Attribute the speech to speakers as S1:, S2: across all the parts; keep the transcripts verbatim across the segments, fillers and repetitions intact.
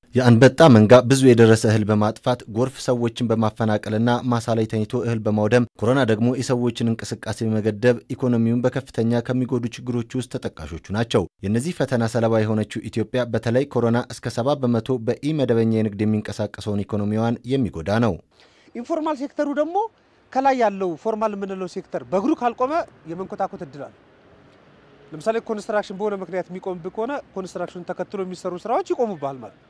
S1: የአንበጣ መንጋ ብዙ የደረሰ እህል በማጥፋት ጎርፍ ሰዎችን በማፈናቀልና ማሳ ላይ ተኝቶ እህል በማውደም ኮሮና ደግሞ የሰዎችን እንቅስቃሴ በመገደብ ኢኮኖሚውን በከፍተኛ ከሚጎዱ ችግሮች ውስጥ ተጠቃሾቹ ናቸው። የነዚህ ፈተና ሰለባ የሆነችው ኢትዮጵያ በተለይ ኮሮና እስከ ሰባ በመቶ በኢመደበኛ የንግድ የሚንቀሳቀሰውን ኢኮኖሚዋን የሚጎዳ ነው።
S2: ኢንፎርማል ሴክተሩ ደግሞ ከላይ ያለው ፎርማል ምንለው ሴክተር በእግሩ ካልቆመ የመንኮታኮት እድል አለ። ለምሳሌ ኮንስትራክሽን በሆነ ምክንያት የሚቆምብህ ከሆነ ኮንስትራክሽን ተከትሎ የሚሰሩ ስራዎች ይቆሙብሃል ማለት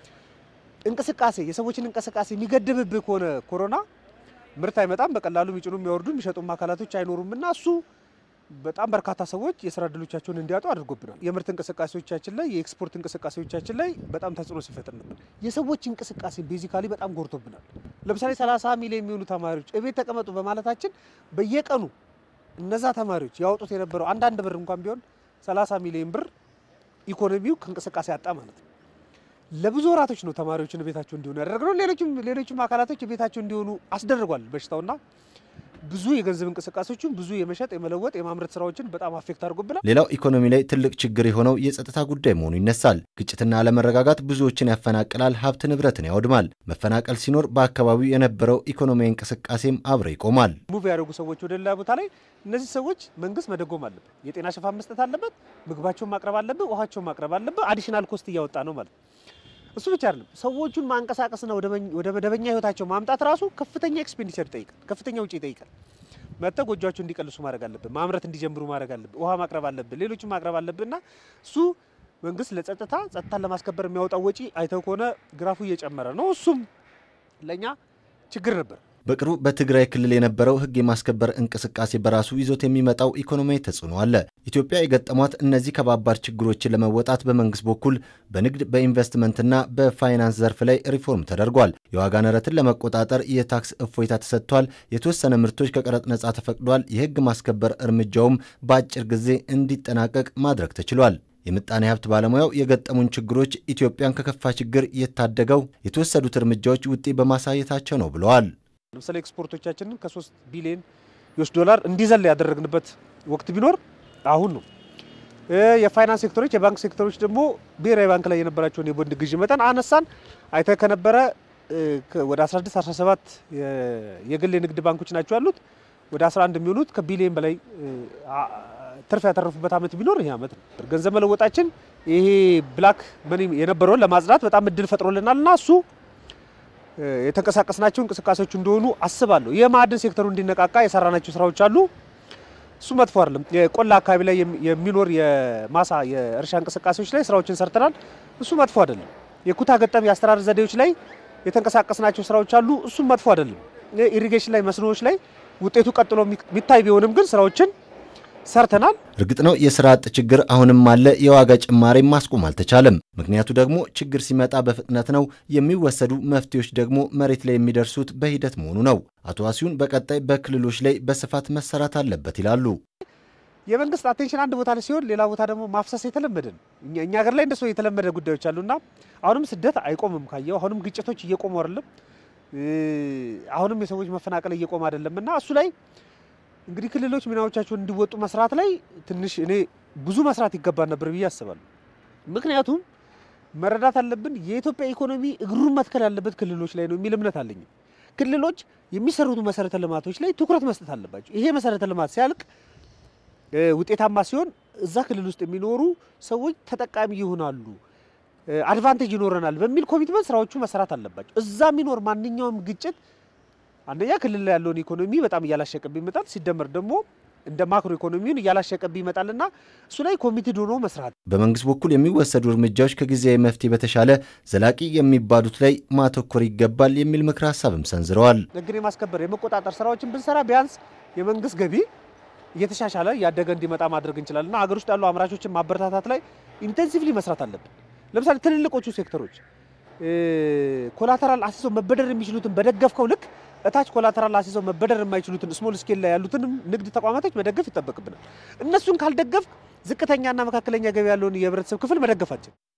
S2: እንቅስቃሴ የሰዎችን እንቅስቃሴ የሚገድብብህ ከሆነ ኮሮና ምርት አይመጣም። በቀላሉ የሚጭኑ የሚያወርዱ የሚሸጡ ማካላቶች አይኖሩምና እሱ በጣም በርካታ ሰዎች የሥራ ዕድሎቻቸውን እንዲያጡ አድርጎብናል። የምርት እንቅስቃሴዎቻችን ላይ የኤክስፖርት እንቅስቃሴዎቻችን ላይ በጣም ተጽዕኖ ሲፈጥር ነበር። የሰዎች እንቅስቃሴ ቤዚካሊ በጣም ጎርቶብናል። ለምሳሌ ሰላሳ ሚሊዮን የሚሆኑ ተማሪዎች እቤት ተቀመጡ በማለታችን በየቀኑ እነዛ ተማሪዎች ያወጡት የነበረው አንዳንድ ብር እንኳን ቢሆን ሰላሳ ሚሊዮን ብር ኢኮኖሚው ከእንቅስቃሴ አጣ ማለት ነው። ለብዙ ወራቶች ነው ተማሪዎችን ቤታቸው እንዲሆኑ ያደረገው። ሌሎችም ሌሎችም አካላቶች ቤታቸው እንዲሆኑ አስደርጓል በሽታውና ብዙ የገንዘብ እንቅስቃሴዎችን ብዙ የመሸጥ የመለወጥ የማምረት ስራዎችን በጣም አፌክት አድርጎብናል።
S1: ሌላው ኢኮኖሚ ላይ ትልቅ ችግር የሆነው የጸጥታ ጉዳይ መሆኑ ይነሳል። ግጭትና አለመረጋጋት ብዙዎችን ያፈናቅላል፣ ሀብት ንብረትን ያወድማል። መፈናቀል ሲኖር በአካባቢው የነበረው ኢኮኖሚያዊ እንቅስቃሴም አብሮ ይቆማል።
S2: ሙቭ ያደረጉ ሰዎች ወደ ሌላ ቦታ ላይ እነዚህ ሰዎች መንግስት መደጎም አለበት፣ የጤና ሽፋን መስጠት አለበት፣ ምግባቸውን ማቅረብ አለበት፣ ውሃቸውን ማቅረብ አለበት። አዲሽናል ኮስት እያወጣ ነው ማለት እሱ ብቻ አይደለም። ሰዎቹን ማንቀሳቀስና ወደ መደበኛ ህይወታቸው ማምጣት ራሱ ከፍተኛ ኤክስፔንዲቸር ይጠይቃል፣ ከፍተኛ ወጪ ይጠይቃል። መጥተው ጎጆአቸው እንዲቀልሱ ማድረግ አለበት፣ ማምረት እንዲጀምሩ ማድረግ አለበት፣ ውሃ ማቅረብ አለበት፣ ሌሎችም ማቅረብ አለበትና እሱ መንግስት ለጸጥታ ጸጥታን ለማስከበር የሚያወጣው ወጪ አይተው ከሆነ ግራፉ እየጨመረ ነው። እሱም ለኛ ችግር ነበር።
S1: በቅርቡ በትግራይ ክልል የነበረው ህግ የማስከበር እንቅስቃሴ በራሱ ይዞት የሚመጣው ኢኮኖሚያዊ ተጽዕኖ አለ። ኢትዮጵያ የገጠሟት እነዚህ ከባባር ችግሮችን ለመወጣት በመንግስት በኩል በንግድ በኢንቨስትመንትና በፋይናንስ ዘርፍ ላይ ሪፎርም ተደርጓል። የዋጋ ንረትን ለመቆጣጠር የታክስ እፎይታ ተሰጥቷል። የተወሰነ ምርቶች ከቀረጥ ነጻ ተፈቅዷል። የህግ ማስከበር እርምጃውም በአጭር ጊዜ እንዲጠናቀቅ ማድረግ ተችሏል። የምጣኔ ሀብት ባለሙያው የገጠሙን ችግሮች ኢትዮጵያን ከከፋ ችግር የታደገው የተወሰዱት እርምጃዎች ውጤት በማሳየታቸው ነው ብለዋል።
S2: ለምሳሌ ኤክስፖርቶቻችንን ከሶስት ቢሊዮን ዩኤስ ዶላር እንዲዘል ያደረግንበት ወቅት ቢኖር አሁን ነው። የፋይናንስ ሴክተሮች የባንክ ሴክተሮች ደግሞ ብሔራዊ ባንክ ላይ የነበራቸውን የቦንድ ግዢ መጠን አነሳን። አይተ ከነበረ ወደ አስራ ስድስት አስራ ሰባት የግል የንግድ ባንኮች ናቸው ያሉት። ወደ አስራ አንድ የሚሆኑት ከቢሊዮን በላይ ትርፍ ያተረፉበት አመት ቢኖር ይሄ አመት ነው። ገንዘብ መለወጣችን ይሄ ብላክ መኒ የነበረውን ለማጽዳት በጣም እድል ፈጥሮልናልና እሱ የተንቀሳቀስናቸው እንቅስቃሴዎች እንደሆኑ አስባለሁ። የማዕድን ሴክተሩ እንዲነቃቃ የሰራናቸው ስራዎች አሉ። እሱ መጥፎ አይደለም። የቆላ አካባቢ ላይ የሚኖር የማሳ የእርሻ እንቅስቃሴዎች ላይ ስራዎችን ሰርተናል። እሱ መጥፎ አይደለም። የኩታ ገጠም የአስተራር ዘዴዎች ላይ የተንቀሳቀስናቸው ስራዎች አሉ። እሱ መጥፎ አይደለም። ኢሪጌሽን ላይ መስኖዎች ላይ ውጤቱ ቀጥሎ የሚታይ ቢሆንም ግን ስራዎችን ሰርተናል።
S1: እርግጥ ነው የሥራ አጥ ችግር አሁንም አለ። የዋጋ ጭማሪ ማስቆም አልተቻለም። ምክንያቱ ደግሞ ችግር ሲመጣ በፍጥነት ነው፣ የሚወሰዱ መፍትሄዎች ደግሞ መሬት ላይ የሚደርሱት በሂደት መሆኑ ነው። አቶ ዋሲሁን በቀጣይ በክልሎች ላይ በስፋት መሰራት አለበት ይላሉ።
S2: የመንግስት አቴንሽን አንድ ቦታ ላይ ሲሆን ሌላ ቦታ ደግሞ ማፍሰስ የተለመደ ነው። እኛ እኛ ሀገር ላይ እንደሱ የተለመደ ጉዳዮች አሉና አሁንም ስደት አይቆምም። ካየው አሁንም ግጭቶች እየቆሙ አይደለም። አሁንም የሰዎች መፈናቀል እየቆመ አይደለምና እሱ ላይ እንግዲህ ክልሎች ሚናዎቻቸውን እንዲወጡ መስራት ላይ ትንሽ እኔ ብዙ መስራት ይገባ ነበር ብዬ አስባለሁ። ምክንያቱም መረዳት አለብን የኢትዮጵያ ኢኮኖሚ እግሩን መትከል ያለበት ክልሎች ላይ ነው የሚል እምነት አለኝ። ክልሎች የሚሰሩት መሰረተ ልማቶች ላይ ትኩረት መስጠት አለባቸው። ይሄ መሰረተ ልማት ሲያልቅ ውጤታማ ሲሆን እዛ ክልል ውስጥ የሚኖሩ ሰዎች ተጠቃሚ ይሆናሉ፣ አድቫንቴጅ ይኖረናል በሚል ኮሚትመንት ስራዎቹ መስራት አለባቸው። እዛ የሚኖር ማንኛውም ግጭት አንደኛ ክልል ላይ ያለውን ኢኮኖሚ በጣም እያላሸቀብ ይመጣል። ሲደመር ደግሞ እንደ ማክሮ ኢኮኖሚውን እያላሸቀብ ይመጣልና እሱ ላይ ኮሚትድ ሆኖ መስራት።
S1: በመንግስት በኩል የሚወሰዱ እርምጃዎች ከጊዜያዊ መፍትሄ በተሻለ ዘላቂ የሚባሉት ላይ ማተኮር ይገባል የሚል ምክር ሐሳብም ሰንዝረዋል።
S2: ንግድ የማስከበር የመቆጣጠር ስራዎችን ብንሰራ ቢያንስ የመንግስት ገቢ እየተሻሻለ ያደገ እንዲመጣ ማድረግ እንችላልና ሀገር ውስጥ ያሉ አምራቾችን ማበረታታት ላይ ኢንቴንሲቭሊ መስራት አለብን። ለምሳሌ ትልልቆቹ ሴክተሮች ኮላተራል አሲሶ መበደር የሚችሉትን በደገፍከው ልክ እታች ኮላተራል አሲሶ መበደር የማይችሉትን ስሞል ስኬል ላይ ያሉትን ንግድ ተቋማቶች መደገፍ ይጠበቅብናል። እነሱን ካልደገፍ ዝቅተኛና መካከለኛ ገቢ ያለውን የህብረተሰብ ክፍል መደገፋችን